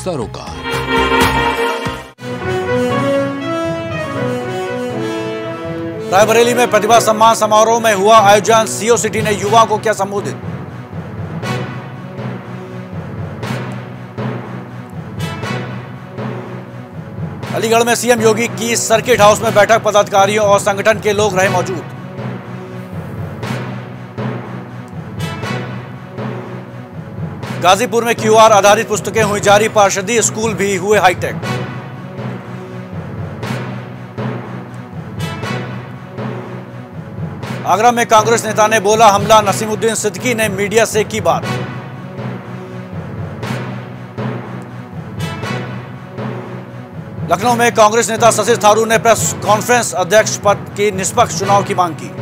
भरोसा रोका। रायबरेली में प्रतिभा सम्मान समारोह में हुआ आयोजन, सीओ सिटी ने युवा को किया संबोधित। अलीगढ़ में सीएम योगी की सर्किट हाउस में बैठक, पदाधिकारियों और संगठन के लोग रहे मौजूद। गाजीपुर में क्यूआर आधारित पुस्तकें हुई जारी, पार्षदी स्कूल भी हुए हाईटेक। आगरा में कांग्रेस नेता ने बोला हमला, नसीमुद्दीन सिद्दीकी ने मीडिया से की बात। लखनऊ में कांग्रेस नेता शशि थरूर ने प्रेस कॉन्फ्रेंस अध्यक्ष पद की निष्पक्ष चुनाव की मांग की।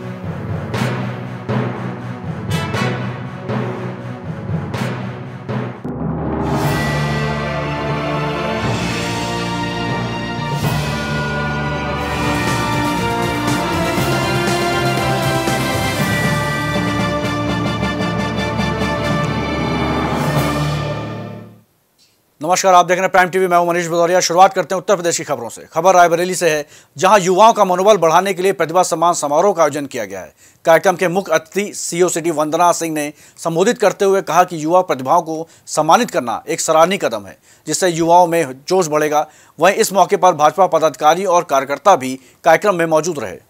नमस्कार, आप देख रहे हैं प्राइम टीवी। मैं हूं मनीष भदौरिया। शुरुआत करते हैं उत्तर प्रदेश की खबरों से। खबर रायबरेली से है, जहां युवाओं का मनोबल बढ़ाने के लिए प्रतिभा सम्मान समारोह का आयोजन किया गया है। कार्यक्रम के मुख्य अतिथि सीओ सिटी वंदना सिंह ने संबोधित करते हुए कहा कि युवा प्रतिभाओं को सम्मानित करना एक सराहनीय कदम है, जिससे युवाओं में जोश बढ़ेगा। वहीं इस मौके पर भाजपा पदाधिकारी और कार्यकर्ता भी कार्यक्रम में मौजूद रहे।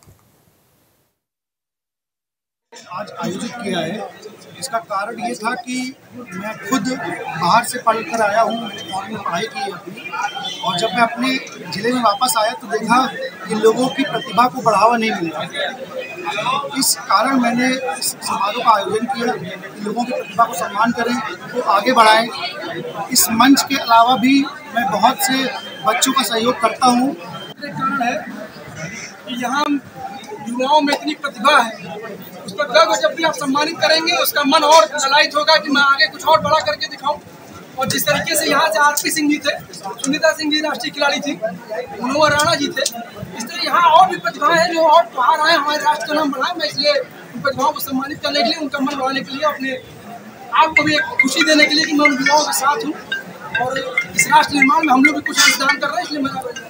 आज आयोजित किया है, इसका कारण ये था कि मैं खुद बाहर से पढ़ कर आया हूँ, मैंने फॉरेन में पढ़ाई की है अपनी, और जब मैं अपने ज़िले में वापस आया तो देखा कि लोगों की प्रतिभा को बढ़ावा नहीं मिल रहा। इस कारण मैंने इस समारोह का आयोजन किया कि लोगों की प्रतिभा को सम्मान करें, तो आगे बढ़ाएं। इस मंच के अलावा भी मैं बहुत से बच्चों का सहयोग करता हूँ। कारण है कि यहाँ युवाओं में इतनी प्रतिभा है, उस प्रतिभा को जब भी आप सम्मानित करेंगे उसका मन और ललायित होगा कि मैं आगे कुछ और बड़ा करके दिखाऊं। और जिस तरीके से यहाँ से आरपी सिंह जी थे, सुनीता सिंह जी राष्ट्रीय खिलाड़ी थी, मनोहर राणा जी थे, इस तरह यहाँ और भी प्रतिभाएं हैं जो और बाहर आए, हमारे राष्ट्र का नाम बढ़ाए। मैं इसलिए उन प्रतिभाओं को सम्मानित करने के लिए, उनका मन बढ़ाने के लिए, अपने आप को भी एक खुशी देने के लिए कि मैं उन युवाओं के साथ हूँ और इस राष्ट्र निर्माण में हम लोग भी कुछ योगदान कर रहे हैं, इसलिए मेरा।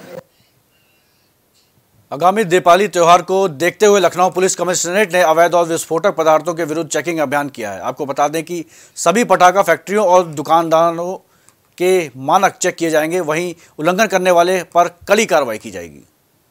आगामी दीपावली त्योहार को देखते हुए लखनऊ पुलिस कमिश्नरेट ने अवैध और विस्फोटक पदार्थों के विरुद्ध चेकिंग अभियान किया है। आपको बता दें कि सभी पटाखा फैक्ट्रियों और दुकानदारों के मानक चेक किए जाएंगे, वहीं उल्लंघन करने वाले पर कड़ी कार्रवाई की जाएगी।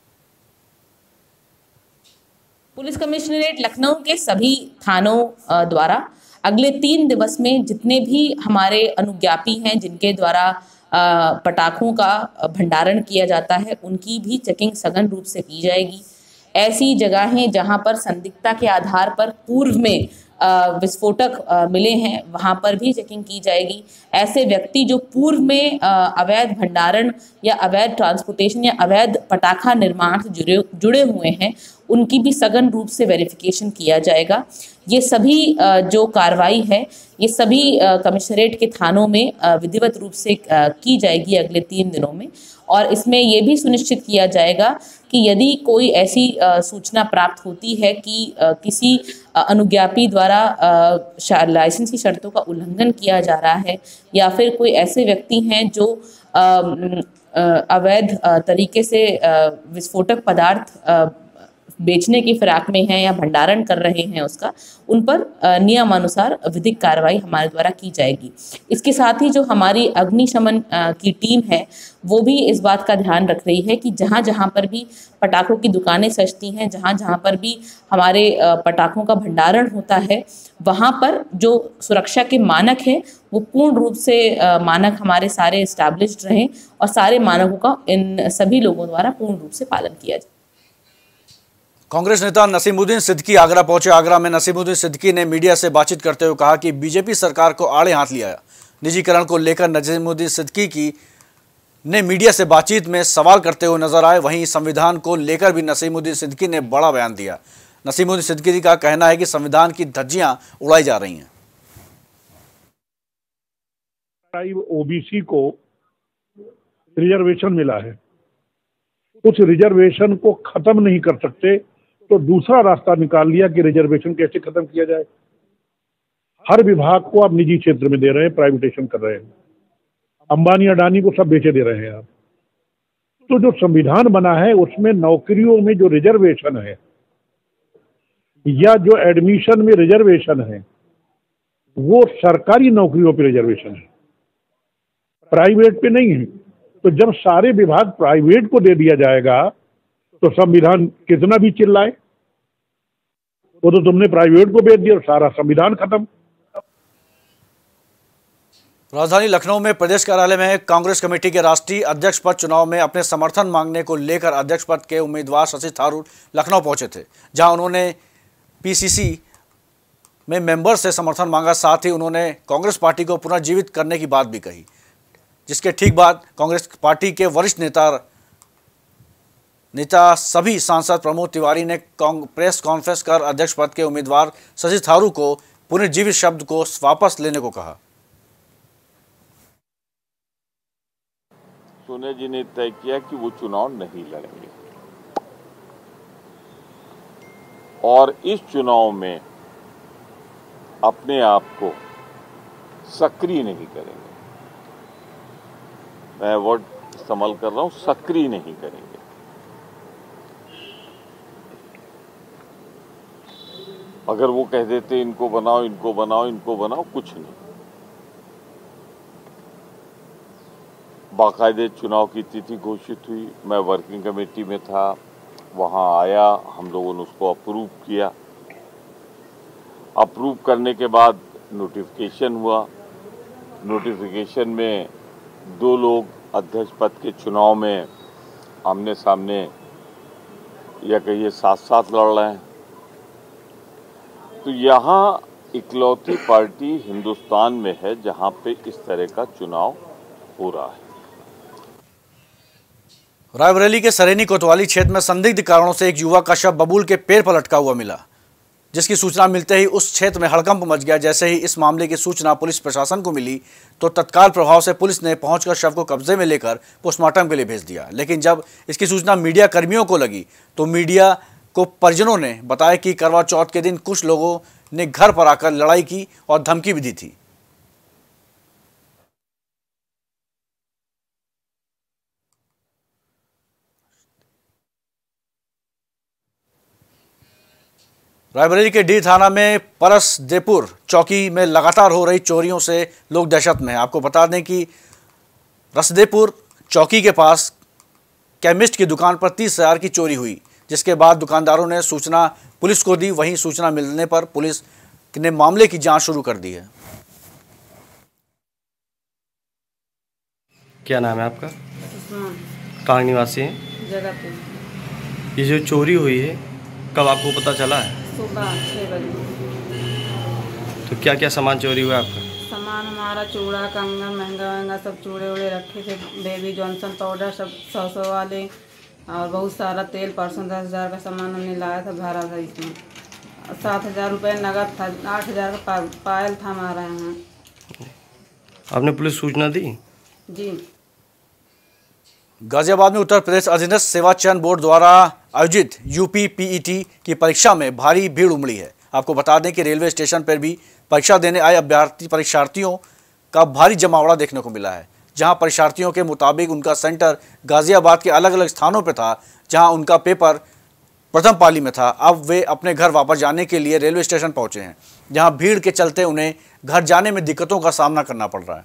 पुलिस कमिश्नरेट लखनऊ के सभी थानों द्वारा अगले 3 दिवस में जितने भी हमारे अनुज्ञापी हैं जिनके द्वारा पटाखों का भंडारण किया जाता है, उनकी भी चेकिंग सघन रूप से की जाएगी। ऐसी जगहें जहां पर संदिग्धता के आधार पर पूर्व में विस्फोटक मिले हैं, वहां पर भी चेकिंग की जाएगी। ऐसे व्यक्ति जो पूर्व में अवैध भंडारण या अवैध ट्रांसपोर्टेशन या अवैध पटाखा निर्माण से जुड़े हुए हैं, उनकी भी सघन रूप से वेरिफिकेशन किया जाएगा। ये सभी जो कार्रवाई है, ये सभी कमिश्नरेट के थानों में विधिवत रूप से की जाएगी अगले 3 दिनों में। और इसमें ये भी सुनिश्चित किया जाएगा कि यदि कोई ऐसी सूचना प्राप्त होती है कि किसी अनुज्ञापी द्वारा लाइसेंस की शर्तों का उल्लंघन किया जा रहा है, या फिर कोई ऐसे व्यक्ति हैं जो अवैध तरीके से विस्फोटक पदार्थ बेचने की फिराक में हैं या भंडारण कर रहे हैं उसका, उन पर नियमानुसार विधिक कार्रवाई हमारे द्वारा की जाएगी। इसके साथ ही जो हमारी अग्निशमन की टीम है, वो भी इस बात का ध्यान रख रही है कि जहाँ जहाँ पर भी पटाखों की दुकानें सजती हैं, जहाँ जहाँ पर भी हमारे पटाखों का भंडारण होता है, वहाँ पर जो सुरक्षा के मानक हैं वो पूर्ण रूप से मानक हमारे सारे इस्टेब्लिश्ड रहें और सारे मानकों का इन सभी लोगों द्वारा पूर्ण रूप से पालन किया जाए। कांग्रेस नेता नसीमुद्दीन सिद्दीकी आगरा पहुंचे। आगरा में नसीमुद्दीन सिद्दीकी ने मीडिया से बातचीत करते हुए कहा कि बीजेपी सरकार को आड़े हाथ लिया। निजीकरण को लेकर नसीमुद्दीन सिद्दीकी ने मीडिया से बातचीत में सवाल करते हुए नजर आए। वहीं संविधान को लेकर भी नसीमुद्दीन सिद्दीकी ने बड़ा बयान दिया। नसीमुद्दीन सिद्दीकी का कहना है कि संविधान की धज्जियां उड़ाई जा रही हैं। ओबीसी को रिजर्वेशन मिला है, कुछ रिजर्वेशन को खत्म नहीं कर सकते तो दूसरा रास्ता निकाल लिया कि रिजर्वेशन कैसे खत्म किया जाए। हर विभाग को आप निजी क्षेत्र में दे रहे हैं, प्राइवेटाइजेशन कर रहे हैं। अंबानी अडानी को सब बेचे दे रहे हैं आप। तो जो संविधान बना है उसमें नौकरियों में जो रिजर्वेशन है या जो एडमिशन में रिजर्वेशन है वो सरकारी नौकरियों पे रिजर्वेशन है, प्राइवेट पे नहीं है। तो जब सारे विभाग प्राइवेट को दे दिया जाएगा तो संविधान कितना भी चिल्लाए, वो तो तुमने प्राइवेट को बेच दिया और सारा संविधान खत्म। राजधानी लखनऊ में प्रदेश कार्यालय में कांग्रेस कमेटी के राष्ट्रीय अध्यक्ष पद चुनाव में अपने समर्थन मांगने को लेकर अध्यक्ष पद के उम्मीदवार शशि थरूर लखनऊ पहुंचे थे, जहां उन्होंने पीसीसी में मेंबर से समर्थन मांगा। साथ ही उन्होंने कांग्रेस पार्टी को पुनर्जीवित करने की बात भी कही, जिसके ठीक बाद कांग्रेस पार्टी के वरिष्ठ नेता सभी सांसद प्रमोद तिवारी ने प्रेस कॉन्फ्रेंस कर अध्यक्ष पद के उम्मीदवार शशि थरूर को पुनर्जीवित शब्द को वापस लेने को कहा। सोनिया जी ने तय किया कि वो चुनाव नहीं लड़ेंगे और इस चुनाव में अपने आप को सक्रिय नहीं करेंगे। मैं वर्ड इस्तेमाल कर रहा हूं, सक्रिय नहीं करेंगे। अगर वो कह देते इनको बनाओ, इनको बनाओ, इनको बनाओ, कुछ नहीं। बाकायदे चुनाव की तिथि घोषित हुई, मैं वर्किंग कमेटी में था, वहां आया, हम लोगों ने उसको अप्रूव किया। अप्रूव करने के बाद नोटिफिकेशन हुआ। नोटिफिकेशन में 2 लोग अध्यक्ष पद के चुनाव में आमने सामने या कहिए साथ साथ लड़ रहे हैं। तो यहाँ इकलौती पार्टी हिंदुस्तान में है जहाँ पे इस तरह का चुनाव हो रहा है। रायबरेली के सरेनी कोतवाली क्षेत्र में संदिग्ध कारणों से एक युवक का शव बबूल के पेड़ पर लटका हुआ मिला, जिसकी सूचना मिलते ही उस क्षेत्र में हड़कंप मच गया। जैसे ही इस मामले की सूचना पुलिस प्रशासन को मिली तो तत्काल प्रभाव से पुलिस ने पहुंचकर शव को कब्जे में लेकर पोस्टमार्टम के लिए भेज दिया। लेकिन जब इसकी सूचना मीडिया कर्मियों को लगी तो मीडिया को परिजनों ने बताया कि करवा चौथ के दिन कुछ लोगों ने घर पर आकर लड़ाई की और धमकी भी दी थी। रायबरेली के डी थाना में परसदेपुर चौकी में लगातार हो रही चोरियों से लोग दहशत में हैं। आपको बता दें कि रसदेपुर चौकी के पास केमिस्ट की दुकान पर 30,000 की चोरी हुई, जिसके बाद दुकानदारों ने सूचना पुलिस को दी। वहीं सूचना मिलने पर पुलिस ने मामले की जांच शुरू कर दी है। क्या नाम है आपका? कहाँ निवासी है? जगह। ये जो चोरी हुई है कब आपको पता चला है? सुबह 6 बजे। तो क्या क्या सामान चोरी हुआ आपका? सामान हमारा चूड़ा, कंगन, महंगा सब चूड़े उड़े रखे थे, बेबी जॉनसन पाउडर सब 100 वाले, और बहुत सारा तेल। परसों 10,000 का सामान हमने लाया था, भरा था इसमें। 7,000 रुपये नगद था, 8,000 का पायल था हमारा यहाँ। आपने पुलिस सूचना दी? जी। गाजियाबाद में उत्तर प्रदेश अधीनस्थ सेवा चयन बोर्ड द्वारा आयोजित यूपी पीईटी की परीक्षा में भारी भीड़ उमड़ी है। आपको बता दें कि रेलवे स्टेशन पर भी परीक्षा देने आए परीक्षार्थियों का भारी जमावड़ा देखने को मिला है, जहां परीक्षार्थियों के मुताबिक उनका सेंटर गाजियाबाद के अलग अलग स्थानों पर था, जहां उनका पेपर प्रथम पाली में था। अब वे अपने घर वापस जाने के लिए रेलवे स्टेशन पहुंचे हैं, जहां भीड़ के चलते उन्हें घर जाने में दिक्कतों का सामना करना पड़ रहा है।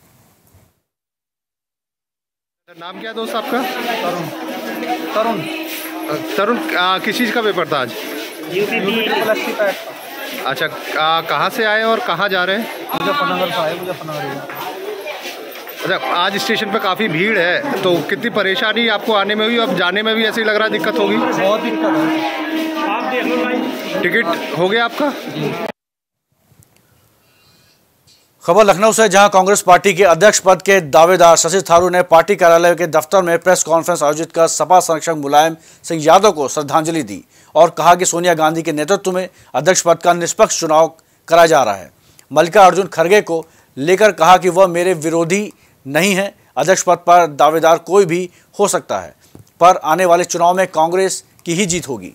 नाम क्या दोस्त आपका? तरुण। तरुण, किस चीज़ का पेपर था आज? यूपी का। अच्छा, कहाँ से आए और कहाँ जा रहे हैं? मुजफ्फरनगर से आए, मुजफ्फरनगर। अच्छा, आज स्टेशन पे काफ़ी भीड़ है, तो कितनी परेशानी आपको आने में हुई? अब जाने में भी ऐसे ही लग रहा है दिक्कत होगी? बहुत दिक्कत है। आप देख लो भाई। टिकट हो गया आपका? खबर लखनऊ से, जहां कांग्रेस पार्टी के अध्यक्ष पद के दावेदार शशि थरूर ने पार्टी कार्यालय के दफ्तर में प्रेस कॉन्फ्रेंस आयोजित कर सपा संरक्षक मुलायम सिंह यादव को श्रद्धांजलि दी और कहा कि सोनिया गांधी के नेतृत्व में अध्यक्ष पद का निष्पक्ष चुनाव कराया जा रहा है। मल्लिकार्जुन खड़गे को लेकर कहा कि वह मेरे विरोधी नहीं है, अध्यक्ष पद पर दावेदार कोई भी हो सकता है, पर आने वाले चुनाव में कांग्रेस की ही जीत होगी।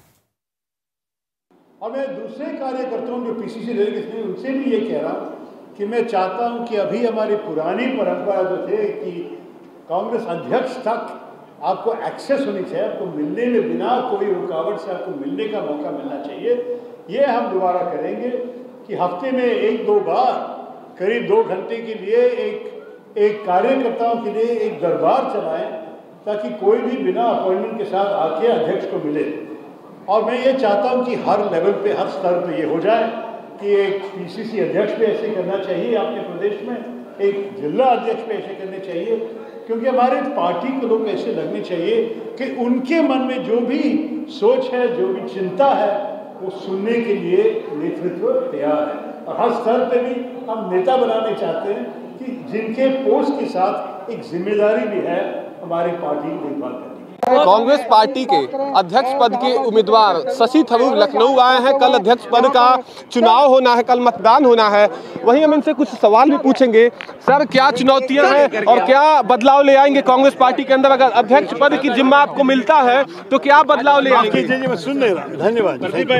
और मैं दूसरे कार्यकर्ताओं जो पीसीसी डेलीगेट्स हैं उनसे भी ये कह रहा कि मैं चाहता हूं कि अभी हमारी पुरानी परंपरा जो थे कि कांग्रेस अध्यक्ष तक आपको एक्सेस होनी चाहिए, आपको मिलने में बिना कोई रुकावट से आपको मिलने का मौका मिलना चाहिए। ये हम दोबारा करेंगे कि हफ्ते में 1-2 बार करीब 2 घंटे के लिए एक कार्यकर्ताओं के लिए एक दरबार चलाएं, ताकि कोई भी बिना अपॉइंटमेंट के साथ आके अध्यक्ष को मिले। और मैं ये चाहता हूँ कि हर लेवल पे, हर स्तर पे ये हो जाए कि एक पीसीसी अध्यक्ष भी ऐसे करना चाहिए अपने प्रदेश में, एक जिला अध्यक्ष भी ऐसे करने चाहिए, क्योंकि हमारे पार्टी को लोग ऐसे लगने चाहिए कि उनके मन में जो भी सोच है, जो भी चिंता है, वो सुनने के लिए नेतृत्व तैयार है। और हर स्तर पे भी हम नेता बनाने चाहते हैं कि जिनके पोस्ट के साथ एक जिम्मेदारी भी है हमारी पार्टी की देखभाल करने की। कांग्रेस पार्टी के अध्यक्ष पद के उम्मीदवार शशि थरूर लखनऊ आए हैं। कल अध्यक्ष पद का चुनाव होना है, कल मतदान होना है। वहीं हम इनसे कुछ सवाल भी पूछेंगे। सर, क्या चुनौतियां हैं और क्या बदलाव ले आएंगे कांग्रेस पार्टी के अंदर? अगर अध्यक्ष पद की जिम्मा आपको मिलता है तो क्या बदलाव ले आएंगे? मैं सुन रहा हूं, धन्यवाद।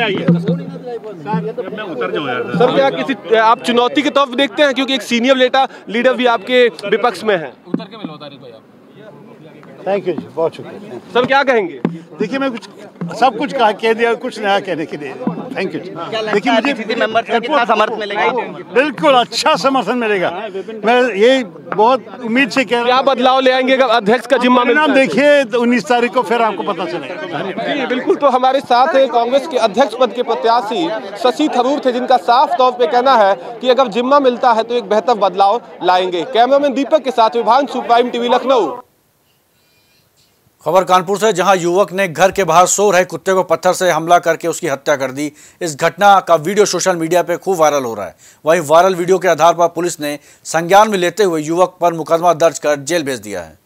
सर, क्या किसी आप चुनौती के तौर पर देखते हैं, क्योंकि एक सीनियर लीडर भी आपके विपक्ष में है? थैंक यू जी, बहुत शुक्रिया। सर, क्या कहेंगे? देखिए, मैं सब कुछ कह दिया, कुछ नया कहने के लिए थैंक यू। देखिए, मुझे कितना समर्थन मिलेगा? बिल्कुल अच्छा समर्थन मिलेगा। मैं ये बहुत उम्मीद से कह रहा हूँ। क्या बदलाव ले आएंगे अगर अध्यक्ष का जिम्मा मिलता है? देखिए 19 तारीख को फिर आपको पता चलेगा। जी बिल्कुल। तो हमारे साथ कांग्रेस के अध्यक्ष पद के प्रत्याशी शशि थरूर थे, जिनका साफ तौर पे कहना है कि अगर जिम्मा मिलता है तो एक बेहतर बदलाव लाएंगे। कैमरामैन दीपक के साथ विभांशु, प्राइम टीवी, लखनऊ। खबर कानपुर से, जहां युवक ने घर के बाहर सो रहे कुत्ते को पत्थर से हमला करके उसकी हत्या कर दी। इस घटना का वीडियो सोशल मीडिया पे खूब वायरल हो रहा है। वहीं वायरल वीडियो के आधार पर पुलिस ने संज्ञान में लेते हुए युवक पर मुकदमा दर्ज कर जेल भेज दिया है।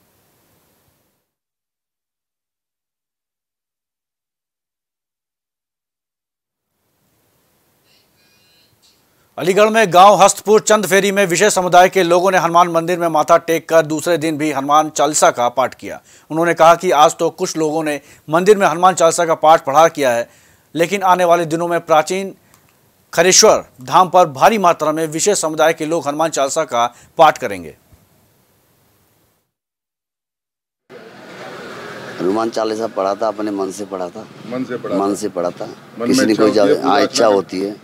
अलीगढ़ में गांव हस्तपुर चंदफेरी में विशेष समुदाय के लोगों ने हनुमान मंदिर में माथा टेक कर दूसरे दिन भी हनुमान चालीसा का पाठ किया। उन्होंने कहा कि आज तो कुछ लोगों ने मंदिर में हनुमान चालीसा का पाठ पढ़ा किया है, लेकिन आने वाले दिनों में प्राचीन खरेश्वर धाम पर भारी मात्रा में विशेष समुदाय के लोग हनुमान चालीसा का पाठ करेंगे। हनुमान चालीसा पढ़ा था, अपने मन से पढ़ा था। मन से पढ़ा था। किसी ने कोई इच्छा होती है।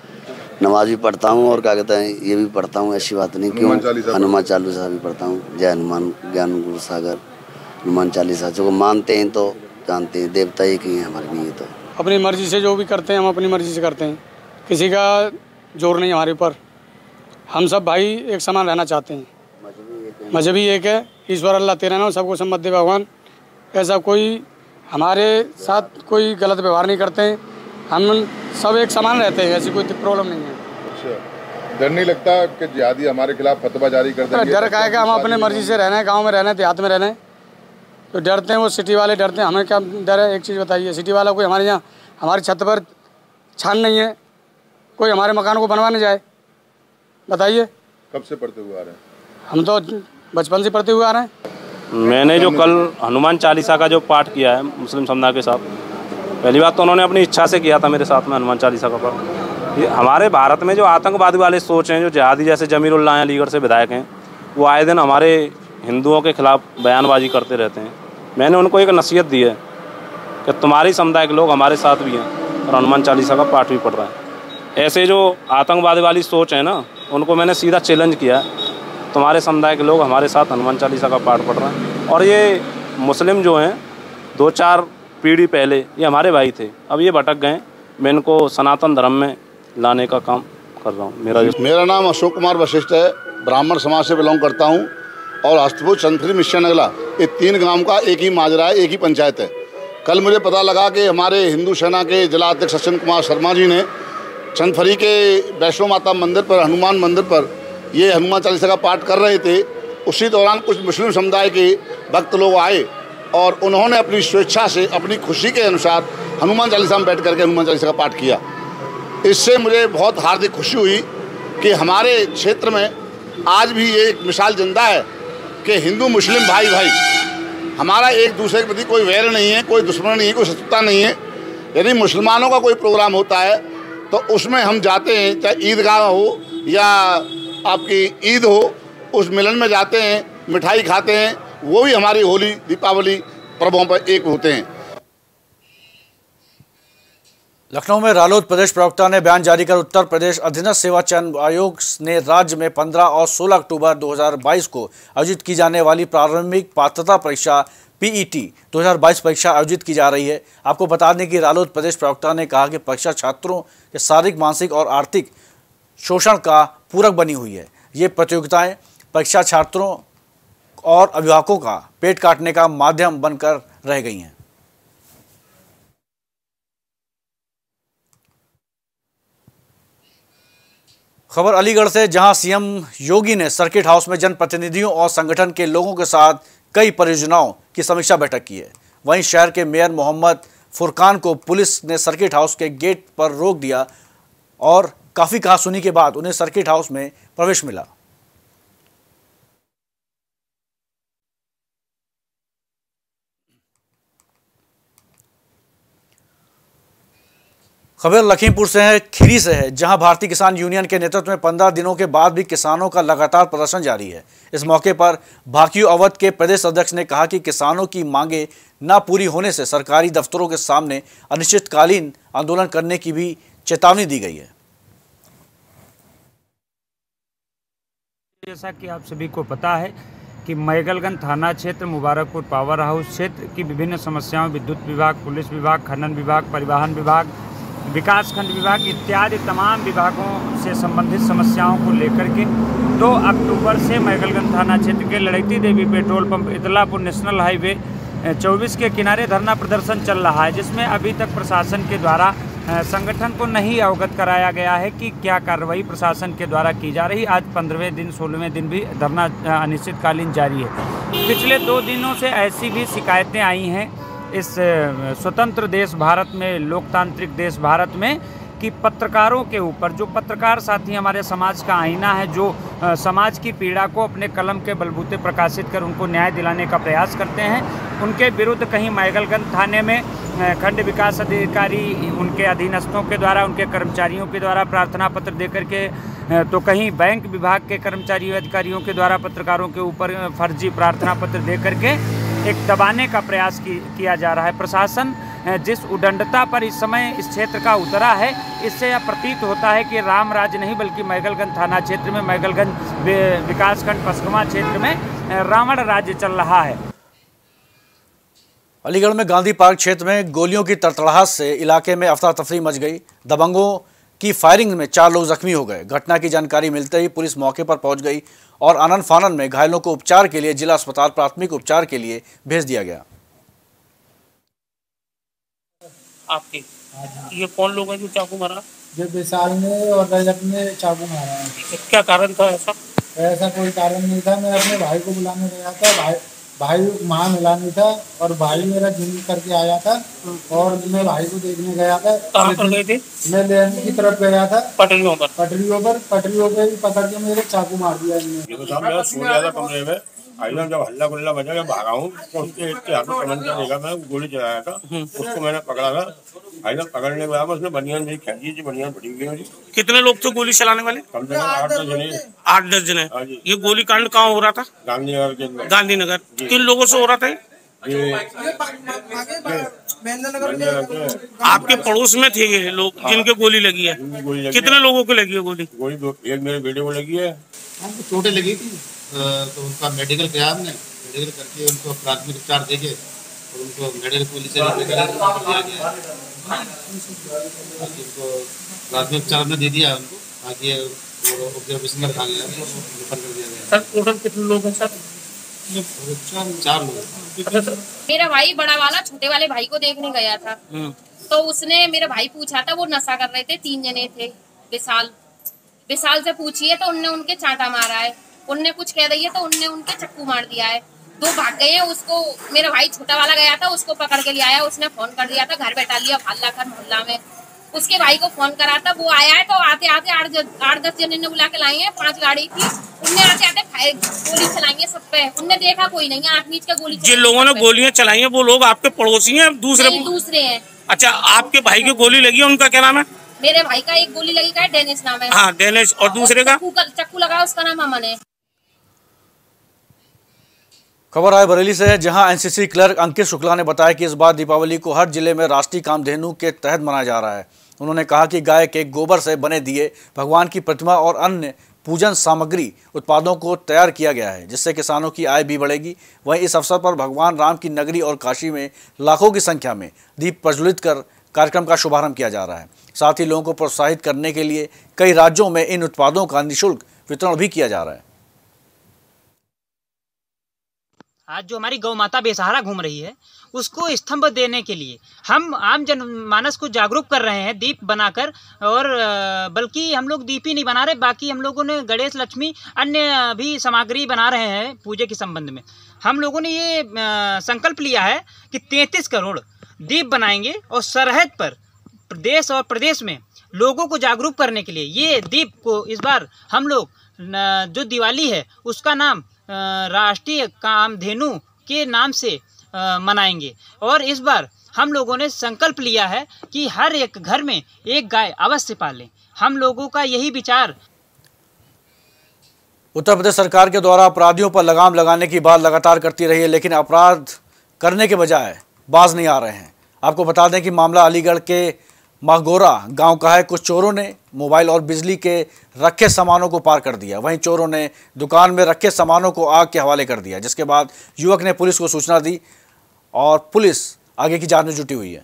नमाज भी पढ़ता हूँ और क्या कहते हैं, ये भी पढ़ता हूँ, ऐसी बात नहीं। क्यों? हनुमान चालीसा भी पढ़ता हूँ। जय हनुमान ज्ञान गुरु सागर, हनुमान चालीसा जो मानते हैं तो जानते हैं, देवता एक ही है हमारे लिए। तो अपनी मर्जी से जो भी करते हैं हम अपनी मर्जी से करते हैं, किसी का जोर नहीं हमारे ऊपर। हम सब भाई एक समान रहना चाहते हैं। मजहबी एक है, ईश्वर अल्लाह तेरा नाम, सबको सम्मत दे भगवान। ऐसा कोई हमारे साथ कोई गलत व्यवहार नहीं करते हैं। हम सब एक समान रहते हैं, ऐसी कोई प्रॉब्लम नहीं है। अच्छा, डर नहीं लगता कि जिहादी हमारे खिलाफ फतवा जारी कर देंगे? डर का है कि हम अपने मर्जी से रहना है, गांव में रहना है, देहात में रहना है, तो डरते हैं वो सिटी वाले डरते हैं। हमें क्या डर है? एक चीज़ बताइए, सिटी वाला कोई हमारे यहाँ हमारी छत पर छान नहीं है, कोई हमारे मकान को बनवाने जाए, बताइए। कब से पढ़ते हुए आ रहे हैं? हम तो बचपन से पढ़ते हुए आ रहे हैं। मैंने जो कल हनुमान चालीसा का जो पाठ किया है मुस्लिम समुदाय के साथ, पहली बात तो उन्होंने अपनी इच्छा से किया था मेरे साथ में हनुमान चालीसा का पाठ। ये हमारे भारत में जो आतंकवादी वाले सोच हैं, जो जिहादी जैसे जमीरुल्लाह हैं, अलीगढ़ से विधायक हैं, वो आए दिन हमारे हिंदुओं के खिलाफ बयानबाजी करते रहते हैं। मैंने उनको एक नसीहत दी है कि तुम्हारी समुदाय के लोग हमारे साथ भी हैं और हनुमान चालीसा का पाठ भी पढ़ रहे हैं। ऐसे जो आतंकवादी वाली सोच है ना, उनको मैंने सीधा चैलेंज किया, तुम्हारे समुदाय के लोग हमारे साथ हनुमान चालीसा का पाठ पढ़ रहे हैं। और ये मुस्लिम जो हैं 2-4 पीढ़ी पहले ये हमारे भाई थे, अब ये भटक गए। मैं इनको सनातन धर्म में लाने का काम कर रहा हूँ। मेरा नाम अशोक कुमार वशिष्ठ है, ब्राह्मण समाज से बिलोंग करता हूँ। और हस्तपुर चंदफेरी मिशन नगला, ये 3 गांव का एक ही माजरा है, एक ही पंचायत है। कल मुझे पता लगा कि हमारे हिंदू सेना के जिला अध्यक्ष सचिन कुमार शर्मा जी ने चंदफेरी के वैष्णो माता मंदिर पर, हनुमान मंदिर पर ये हनुमान चालीसा का पाठ कर रहे थे। उसी दौरान कुछ मुस्लिम समुदाय के भक्त लोग आए और उन्होंने अपनी स्वेच्छा से, अपनी खुशी के अनुसार हनुमान चालीसा में बैठ करके हनुमान चालीसा का पाठ किया। इससे मुझे बहुत हार्दिक खुशी हुई कि हमारे क्षेत्र में आज भी ये एक मिसाल जिंदा है कि हिंदू मुस्लिम भाई भाई, हमारा एक दूसरे के प्रति कोई वैर नहीं है, कोई दुश्मन नहीं है, कोई शत्रुता नहीं है। यदि मुसलमानों का कोई प्रोग्राम होता है तो उसमें हम जाते हैं, चाहे ईदगाह हो या आपकी ईद हो, उस मिलन में जाते हैं, मिठाई खाते हैं, वो भी हमारी होली दीपावली पर्वों पर एक होते हैं। लखनऊ में रालोद प्रदेश प्रवक्ता ने बयान जारी कर उत्तर प्रदेश अधीनस्थ सेवा चयन आयोग ने राज्य में 15 और 16 अक्टूबर 2022 को आयोजित की जाने वाली प्रारंभिक पात्रता परीक्षा PET 2022 परीक्षा आयोजित की जा रही है। आपको बता दें कि रालोद प्रदेश प्रवक्ता ने कहा कि परीक्षा छात्रों के शारीरिक, मानसिक और आर्थिक शोषण का पूरक बनी हुई है। ये प्रतियोगिताएं परीक्षा छात्रों और अभिभावकों का पेट काटने का माध्यम बनकर रह गई हैं। खबर अलीगढ़ से, जहां सीएम योगी ने सर्किट हाउस में जनप्रतिनिधियों और संगठन के लोगों के साथ कई परियोजनाओं की समीक्षा बैठक की है। वहीं शहर के मेयर मोहम्मद फुरकान को पुलिस ने सर्किट हाउस के गेट पर रोक दिया और काफी कहासुनी के बाद उन्हें सर्किट हाउस में प्रवेश मिला। खबर लखीमपुर से है, खीरी से है, जहां भारतीय किसान यूनियन के नेतृत्व में 15 दिनों के बाद भी किसानों का लगातार प्रदर्शन जारी है। इस मौके पर भाकियू अवध के प्रदेश अध्यक्ष ने कहा कि किसानों की मांगे न पूरी होने से सरकारी दफ्तरों के सामने अनिश्चितकालीन आंदोलन करने की भी चेतावनी दी गई है। जैसा कि आप सभी को पता है कि मैगलगंज थाना क्षेत्र, मुबारकपुर पावर हाउस क्षेत्र की विभिन्न समस्याओं, विद्युत विभाग, पुलिस विभाग, खनन विभाग, परिवहन विभाग, विकासखंड विभाग इत्यादि तमाम विभागों से संबंधित समस्याओं को लेकर के 2 अक्टूबर से मैगलगंज थाना क्षेत्र के Ladaiti Devi petrol pump, Itlapur national highway 24 के किनारे धरना प्रदर्शन चल रहा है, जिसमें अभी तक प्रशासन के द्वारा संगठन को नहीं अवगत कराया गया है कि क्या कार्रवाई प्रशासन के द्वारा की जा रही। आज 15वें दिन 16वें दिन भी धरना अनिश्चितकालीन जारी है। पिछले 2 दिनों से ऐसी भी शिकायतें आई हैं इस स्वतंत्र देश भारत में, लोकतांत्रिक देश भारत में, कि पत्रकारों के ऊपर, जो पत्रकार साथी हमारे समाज का आईना है, जो समाज की पीड़ा को अपने कलम के बलबूते प्रकाशित कर उनको न्याय दिलाने का प्रयास करते हैं, उनके विरुद्ध कहीं मैगलगंज थाने में खंड विकास अधिकारी उनके अधीनस्थों के द्वारा, उनके कर्मचारियों के द्वारा प्रार्थना पत्र देकर के, तो कहीं बैंक विभाग के कर्मचारियों अधिकारियों के द्वारा पत्रकारों के ऊपर फर्जी प्रार्थना पत्र दे करके एक दबाने का प्रयास किया जा रहा है। प्रशासन जिस उदंडता पर इस समय इस क्षेत्र का उतरा है, इससे यह प्रतीत होता है कि राम राज्य नहीं बल्कि मैगलगंज थाना क्षेत्र में, मैगलगंज विकासखंड पसकुमा क्षेत्र में रावण राज्य चल रहा है। अलीगढ़ में गांधी पार्क क्षेत्र में गोलियों की तड़तड़ाहट से इलाके में अफरा तफरी मच गई। दबंगों की फायरिंग में 4 लोग जख्मी हो गए। घटना की जानकारी मिलते ही पुलिस मौके पर पहुंच गई और आनन फानन में घायलों को उपचार के लिए जिला अस्पताल प्राथमिक उपचार के लिए भेज दिया गया। आपके ये कौन लोग हैं जो चाकू मारा? जो विशाल ने और रजत ने चाकू मारा है। क्या कारण था ऐसा? ऐसा कोई कारण नहीं था। मैं अपने भाई को बुलाने गया था, भाई वहाँ मिला नहीं था और भाई मेरा जिम करके आया था और मैं भाई को देखने गया था। कहाँ पर गए थे? मैं लेने की तरफ गया था। पटरियों पर पकड़ के मेरे चाकू मार दिया इन्होंने। कमरे में जब हल्ला गुल्ला बजा, मैं भागा हूँ तो उसके हाथ में समझ देगा, मैं गोली चलाया था, उसको मैंने पकड़ा था। पकड़ने के बाद उसने बनियान मेरी खींची थी, बनियान फटी गई। कितने लोग थे गोली चलाने वाले? कम से कम 8-10 जने। 8-10 जने। ये गोली कांड कहाँ हो रहा था? गांधीनगर के अंदर। गांधीनगर। किन लोगों से हो रहा था? आपके पड़ोस में थे ये लोग जिनके गोली लगी है? कितने लोगों को लगी है गोली? एक मेरे बेटे को लगी है। चोटें लगी थी तो उनका मेडिकल किया हमने, मेडिकल करके उनको प्राथमिक उपचार देके और उनको मेडिकल पुलिस से दिया गया। उनको प्राथमिक उपचार हमने दे दिया उनको, बाकी ऑब्जर्वेशन में रखा गया, रेफर कर दिया गया। सर टोटल कितने लोग हैं सर? 4 लोग। मेरा भाई बड़ा वाला छोटे वाले भाई को देखने गया था, तो उसने मेरा भाई पूछा था, वो नशा कर रहे थे, 3 जने थे। विशाल से पूछिए तो उनने उनके चांटा मारा है, उनने कुछ कह दिया तो उनने उनके चक्कू मार दिया है। 2 भाग गए हैं। उसको मेरा भाई छोटा वाला गया था, उसको पकड़ के ले आया, उसने फोन कर दिया था, घर बैठा लिया हल्ला कर मोहल्ला में। उसके भाई को फोन करा था, वो आया है तो आते 8-10 जने ने बुला के लाए हैं। 5 गाड़ी थी, उनने आते गोली चलाई है सब पे। उनने देखा कोई नहीं, आंख नीच के गोली। जिन लोगों ने गोलियां चलाई है वो लोग आपके पड़ोसी हैं? दूसरे हैं। दूसरे हैं। अच्छा, आपके भाई की गोली लगी है, उनका क्या नाम है? मेरे भाई का एक गोली लगी का है, डेनिस नाम है। हाँ डेनिस, और दूसरे का चक्कू लगा, उसका नाम अमन है। खबर आए बरेली से है, जहां एनसीसी क्लर्क अंकित शुक्ला ने बताया कि इस बार दीपावली को हर जिले में राष्ट्रीय कामधेनु के तहत मनाया जा रहा है। उन्होंने कहा कि गाय के गोबर से बने दिए, भगवान की प्रतिमा और अन्य पूजन सामग्री उत्पादों को तैयार किया गया है, जिससे किसानों की आय भी बढ़ेगी। वहीं इस अवसर पर भगवान राम की नगरी और काशी में लाखों की संख्या में दीप प्रज्वलित कर कार्यक्रम का शुभारंभ किया जा रहा है। साथ ही लोगों को प्रोत्साहित करने के लिए कई राज्यों में इन उत्पादों का निःशुल्क वितरण भी किया जा रहा है। आज जो हमारी गौ माता बेसहारा घूम रही है, उसको स्तंभ देने के लिए हम आम जनमानस को जागरूक कर रहे हैं दीप बनाकर। और बल्कि हम लोग दीप ही नहीं बना रहे, बाकी हम लोगों ने गणेश, लक्ष्मी, अन्य भी सामग्री बना रहे हैं पूजे के संबंध में। हम लोगों ने ये संकल्प लिया है कि 33 करोड़ दीप बनाएंगे और सरहद पर देश और प्रदेश में लोगों को जागरूक करने के लिए ये दीप को इस बार हम लोग जो दिवाली है उसका नाम राष्ट्रीय कामधेनु के नाम से मनाएंगे। और इस बार हम लोगों ने संकल्प लिया है कि हर एक घर में एक गाय अवश्य पालें। हम लोगों का यही विचार। उत्तर प्रदेश सरकार के द्वारा अपराधियों पर लगाम लगाने की बात लगातार करती रही है, लेकिन अपराध करने के बजाय बाज नहीं आ रहे हैं। आपको बता दें कि मामला अलीगढ़ के मागोरा गांव का है। कुछ चोरों ने मोबाइल और बिजली के रखे सामानों को पार कर दिया। वहीं चोरों ने दुकान में रखे सामानों को आग के हवाले कर दिया, जिसके बाद युवक ने पुलिस को सूचना दी और पुलिस आगे की जांच में जुटी हुई है।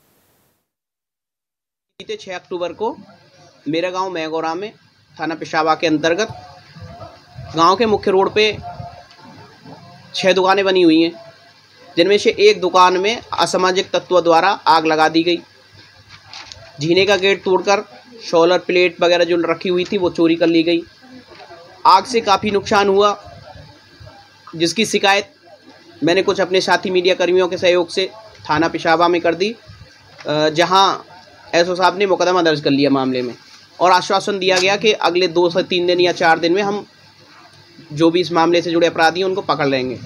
बीते 6 अक्टूबर को मेरा गांव मैगोरा में थाना पेशावा के अंतर्गत गांव के मुख्य रोड पे 6 दुकानें बनी हुई हैं, जिनमें से एक दुकान में असामाजिक तत्वों द्वारा आग लगा दी गई। जीने का गेट तोड़कर सोलर प्लेट वगैरह जो रखी हुई थी वो चोरी कर ली गई। आग से काफ़ी नुकसान हुआ, जिसकी शिकायत मैंने कुछ अपने साथी मीडिया कर्मियों के सहयोग से थाना पेशावा में कर दी, जहां एसओ साहब ने मुकदमा दर्ज कर लिया मामले में और आश्वासन दिया गया कि अगले 2 से 3 दिन या 4 दिन में हम जो भी इस मामले से जुड़े अपराधी हैं उनको पकड़ लेंगे।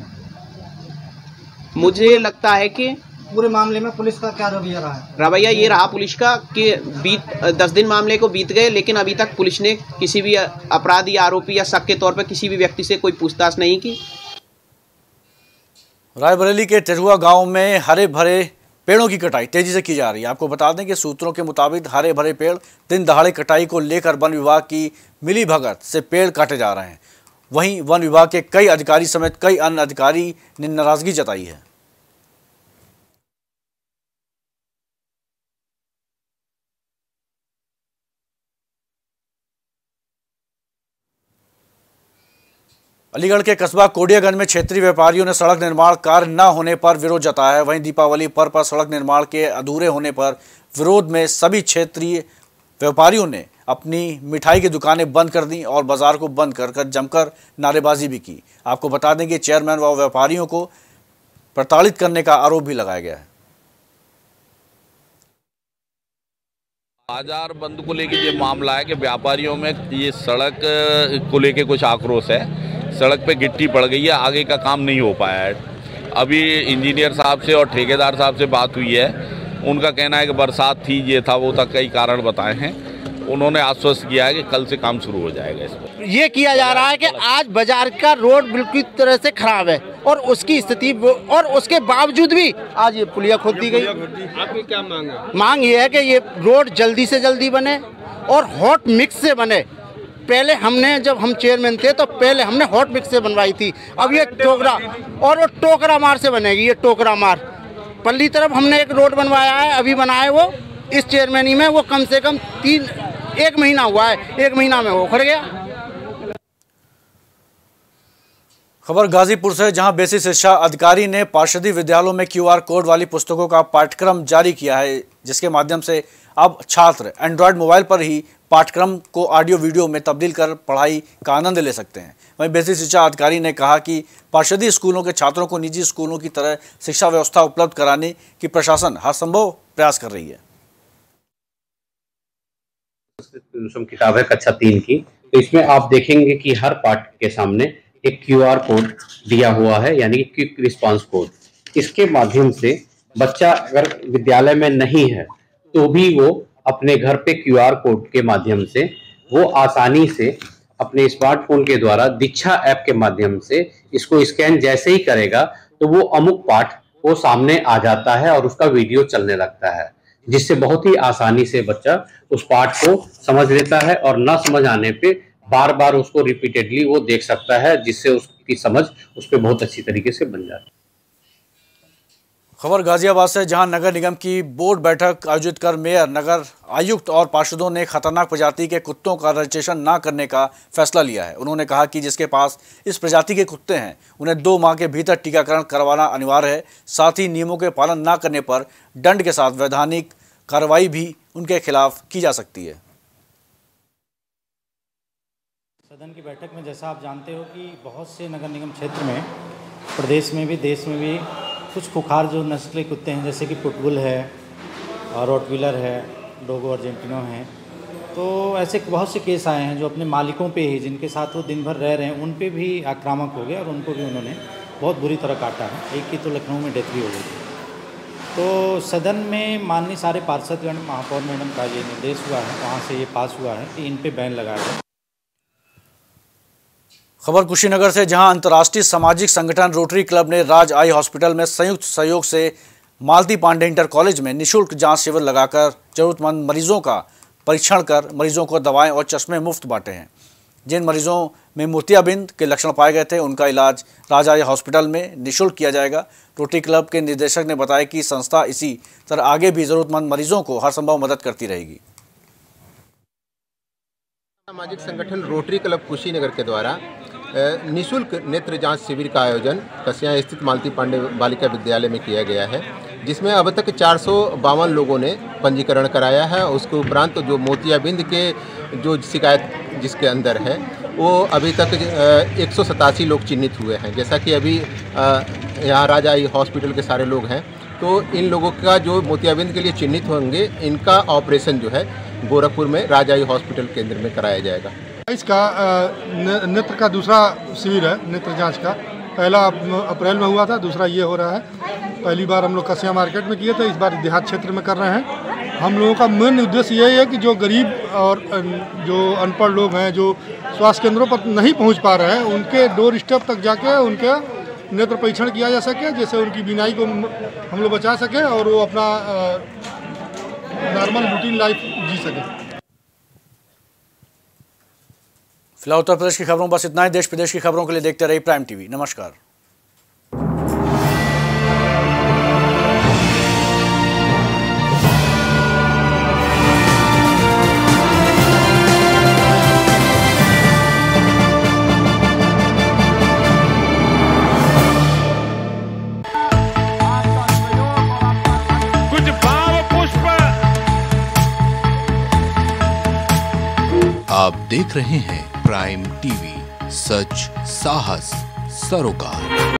मुझे लगता है कि पूरे मामले में पुलिस का क्या रवैया रहा है? रवैया ये रहा पुलिस का कि 10 दिन मामले को बीत गए, लेकिन अभी तक पुलिस ने किसी भी अपराधी, आरोपी या शक के तौर पर किसी भी व्यक्ति से कोई पूछताछ नहीं की। रायबरेली के टेरुआ गांव में हरे भरे पेड़ों की कटाई तेजी से की जा रही है। आपको बता दें कि सूत्रों के मुताबिक हरे भरे पेड़ दिन दहाड़े कटाई को लेकर वन विभाग की मिलीभगत से पेड़ काटे जा रहे हैं। वहीं वन विभाग के कई अधिकारी समेत कई अन्य अधिकारी ने नाराजगी जताई है। अलीगढ़ के कस्बा कोडियागंज में क्षेत्रीय व्यापारियों ने सड़क निर्माण कार्य न होने पर विरोध जताया है। वहीं दीपावली पर्व पर सड़क निर्माण के अधूरे होने पर विरोध में सभी क्षेत्रीय व्यापारियों ने अपनी मिठाई की दुकानें बंद कर दी और बाजार को बंद कर जमकर नारेबाजी भी की। आपको बता दें कि चेयरमैन व व्यापारियों को प्रताड़ित करने का आरोप भी लगाया गया है। बाजार बंद को लेकर ये मामला है कि व्यापारियों में ये सड़क को लेकर कुछ आक्रोश है। सड़क पे गिट्टी पड़ गई है, आगे का काम नहीं हो पाया है। अभी इंजीनियर साहब से और ठेकेदार साहब से बात हुई है, उनका कहना है कि बरसात थी, ये था वो था, कई कारण बताए हैं। उन्होंने आश्वस्त किया है कि कल से काम शुरू हो जाएगा। इस पर ये किया जा रहा है कि आज बाजार का रोड बिल्कुल तरह से खराब है और उसकी स्थिति, और उसके बावजूद भी आज ये पुलिया खोद दी गई। आपकी क्या मांग है? मांग ये है कि ये रोड जल्दी से जल्दी बने और हॉट मिक्स से बने। पहले हमने, जब हम चेयरमैन थे तो पहले हमने हॉट मिक्स से बनवाई थी, अब ये टोकरा, और वो टोकरा मार से बनेगी। ये टोकरा मार पल्ली तरफ हमने एक रोड बनवाया है, अभी बनाए वो इस चेयरमैनी में, वो कम से कम 1 महीना हुआ है, 1 महीना में वो उखड़ गया। खबर गाजीपुर से, जहां बेसिक शिक्षा अधिकारी ने पार्षदी विद्यालयों में QR कोड वाली पुस्तकों का पाठ्यक्रम जारी किया है, जिसके माध्यम से अब छात्र एंड्रॉयड मोबाइल पर ही पाठ्यक्रम को ऑडियो वीडियो में तब्दील कर पढ़ाई का आनंद ले सकते हैं। वहीं बेसिक शिक्षा अधिकारी ने कहा कि पार्षदी स्कूलों के छात्रों को निजी स्कूलों की तरह शिक्षा व्यवस्था उपलब्ध कराने की प्रशासन हर संभव प्रयास कर रही है। किताब है कक्षा 3 की, तो इसमें आप देखेंगे कि हर पाठ के सामने एक QR कोड दिया हुआ है, यानी कि क्विक रिस्पांस कोड। इसके माध्यम से बच्चा अगर विद्यालय में नहीं है तो भी वो अपने घर पे QR कोड के माध्यम से वो आसानी से अपने स्मार्टफोन के द्वारा दीक्षा ऐप के माध्यम से इसको स्कैन जैसे ही करेगा तो वो अमुक पाठ वो सामने आ जाता है और उसका वीडियो चलने लगता है, जिससे बहुत ही आसानी से बच्चा उस पाठ को समझ लेता है और ना समझ आने पे बार बार उसको रिपीटेडली वो देख सकता है, जिससे उसकी समझ उस पर बहुत अच्छी तरीके से बन जाती है। खबर गाजियाबाद से, जहां नगर निगम की बोर्ड बैठक आयोजित कर मेयर, नगर आयुक्त और पार्षदों ने खतरनाक प्रजाति के कुत्तों का रजिस्ट्रेशन न करने का फैसला लिया है। उन्होंने कहा कि जिसके पास इस प्रजाति के कुत्ते हैं उन्हें 2 माह के भीतर टीकाकरण करवाना अनिवार्य है। साथ ही नियमों के पालन न करने पर दंड के साथ वैधानिक कार्रवाई भी उनके खिलाफ की जा सकती है। सदन की बैठक में जैसा आप जानते हो कि बहुत से नगर निगम क्षेत्र में, प्रदेश में भी, देश में भी कुछ खुखार जो नस्ल के कुत्ते हैं, जैसे कि पुटबुल है और रॉटवीलर है, डोगो अर्जेंटिनो है, तो ऐसे बहुत से केस आए हैं जो अपने मालिकों पे ही, जिनके साथ वो दिन भर रह रहे हैं, उन पे भी आक्रामक हो गए और उनको भी उन्होंने बहुत बुरी तरह काटा है। एक की तो लखनऊ में डेथ भी हो गई। तो सदन में माननीय सारे पार्षदगण, महापौर मैडम का ये निर्देश हुआ है, वहाँ से ये पास हुआ है कि इन पे बैन लगाया जाए। खबर कुशीनगर से, जहां अंतर्राष्ट्रीय सामाजिक संगठन रोटरी क्लब ने राज आई हॉस्पिटल में संयुक्त सहयोग से मालती पांडे इंटर कॉलेज में निःशुल्क जांच शिविर लगाकर जरूरतमंद मरीजों का परीक्षण कर मरीजों को दवाएं और चश्मे मुफ्त बांटे हैं। जिन मरीजों में मोतियाबिंद के लक्षण पाए गए थे उनका इलाज राज आई हॉस्पिटल में निःशुल्क किया जाएगा। रोटरी क्लब के निदेशक ने बताया कि संस्था इसी तरह आगे भी जरूरतमंद मरीजों को हर संभव मदद करती रहेगी। सामाजिक संगठन रोटरी क्लब कुशीनगर के द्वारा निःशुल्क नेत्र जांच शिविर का आयोजन कसिया स्थित मालती पांडे बालिका विद्यालय में किया गया है, जिसमें अब तक 452 लोगों ने पंजीकरण कराया है। उसके उपरांत जो मोतियाबिंद के जो शिकायत जिसके अंदर है वो अभी तक 187 लोग चिन्हित हुए हैं। जैसा कि अभी यहाँ राज आई हॉस्पिटल के सारे लोग हैं, तो इन लोगों का जो मोतियाबिंद के लिए चिन्हित होंगे, इनका ऑपरेशन जो है गोरखपुर में राज आई हॉस्पिटल केंद्र में कराया जाएगा। इसका नेत्र का दूसरा शिविर है, नेत्र जांच का। पहला अप्रैल में हुआ था, दूसरा ये हो रहा है। पहली बार हम लोग कसिया मार्केट में किए थे, इस बार देहात क्षेत्र में कर रहे हैं। हम लोगों का मेन उद्देश्य यही है कि जो गरीब और जो अनपढ़ लोग हैं, जो स्वास्थ्य केंद्रों पर नहीं पहुंच पा रहे हैं, उनके डोर स्टेप तक जाके उनके नेत्र परीक्षण किया जा सके, जैसे उनकी बीमारी को हम लोग बचा सकें और वो अपना नॉर्मल रूटीन लाइफ जी सकें। फिलहाल उत्तर प्रदेश की खबरों बस इतना ही। देश प्रदेश की खबरों के लिए देखते रहिए प्राइम टीवी। नमस्कार। कुछ भाव पुष्प। आप देख रहे हैं प्राइम टीवी, सच साहस सरोकार।